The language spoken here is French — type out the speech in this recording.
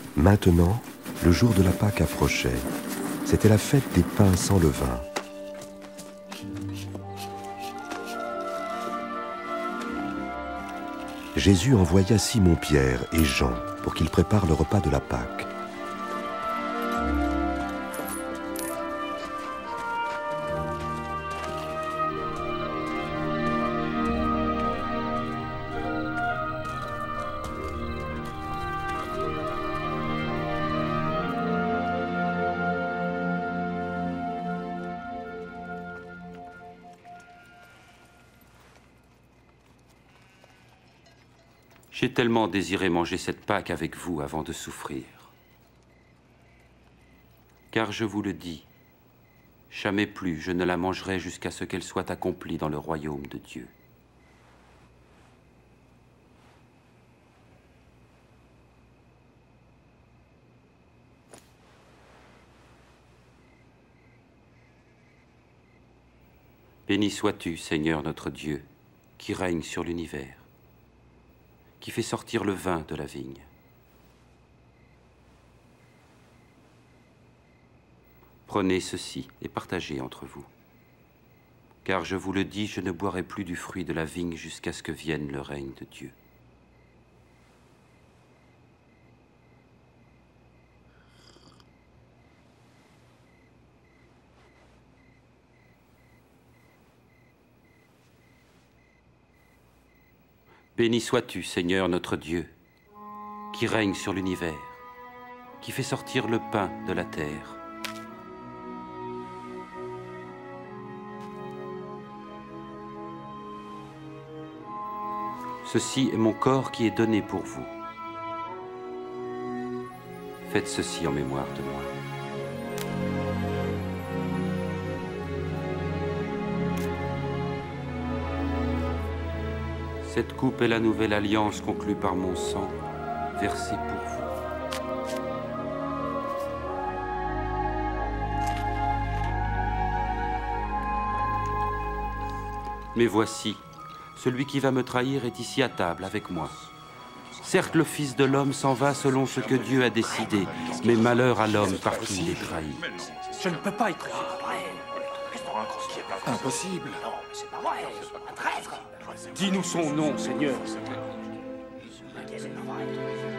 Maintenant, le jour de la Pâque approchait. C'était la fête des pains sans levain. Jésus envoya Simon-Pierre et Jean pour qu'ils préparent le repas de la Pâque. J'ai tellement désiré manger cette Pâque avec vous avant de souffrir. Car je vous le dis, jamais plus je ne la mangerai jusqu'à ce qu'elle soit accomplie dans le royaume de Dieu. Béni sois-tu, Seigneur notre Dieu, qui règne sur l'univers, qui fait sortir le vin de la vigne. Prenez ceci et partagez entre vous. Car je vous le dis, je ne boirai plus du fruit de la vigne jusqu'à ce que vienne le règne de Dieu. Béni sois-tu, Seigneur notre Dieu, qui règne sur l'univers, qui fait sortir le pain de la terre. Ceci est mon corps qui est donné pour vous. Faites ceci en mémoire de moi. Cette coupe est la nouvelle alliance conclue par mon sang, versé pour vous. Mais voici, celui qui va me trahir est ici à table avec moi. Certes, le Fils de l'homme s'en va selon ce que Dieu a décidé, mais malheur à l'homme par qui il est trahi. Je ne peux pas y croire. Impossible. Non, mais c'est pas vrai. Un traître. Dis-nous son nom, Seigneur. C'est pas vrai.